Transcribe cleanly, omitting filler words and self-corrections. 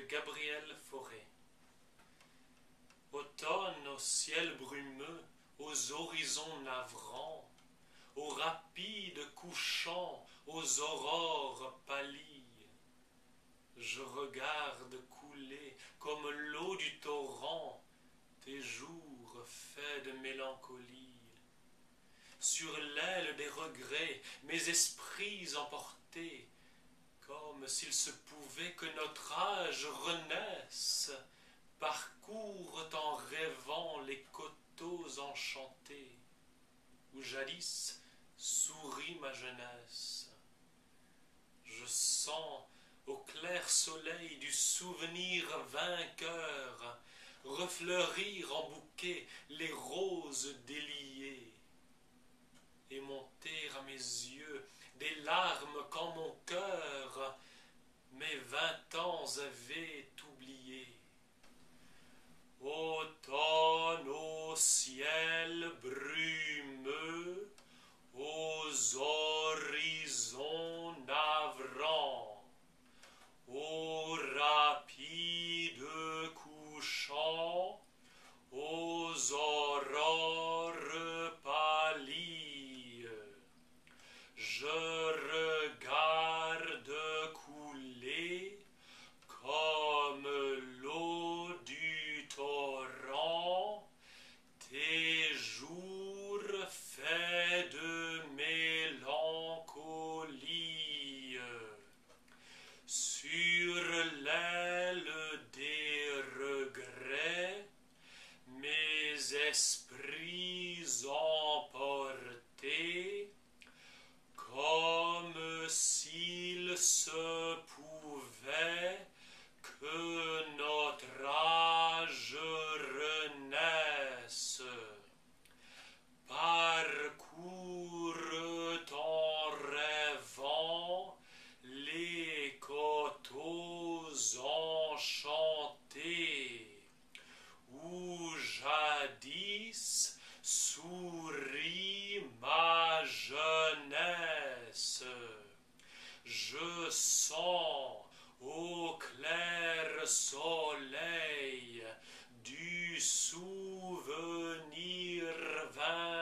Gabriel Fauré. Automne au ciel brumeux, aux horizons navrants, aux rapides couchants, aux aurores pâlies, je regarde couler comme l'eau du torrent tes jours faits de mélancolie. Sur l'aile des regrets, mes esprits emportés, comme s'il se pouvait que notre âge renaisse, parcourent en rêvant les coteaux enchantés, où jadis sourit ma jeunesse. Je sens au clair soleil du souvenir vainqueur refleurir en bouquet les roses déliées, et monter à mes yeux des larmes quand mon cœur mes 20 ans avait oublié. Automne au ciel brumeux, aux horizons navrants, aux rapides couchants, aux aurores pâlies, je regarde couler comme l'eau du torrent tes jours faits de mélancolie. Sur l'aile des regrets, mes esprits emportés, comme s'il se pouvait que notre âge renaisse, parcourent en rêvant les coteaux enchantés, où jadis sourit ma jeunesse. Je sens au clair soleil du souvenir vainqueur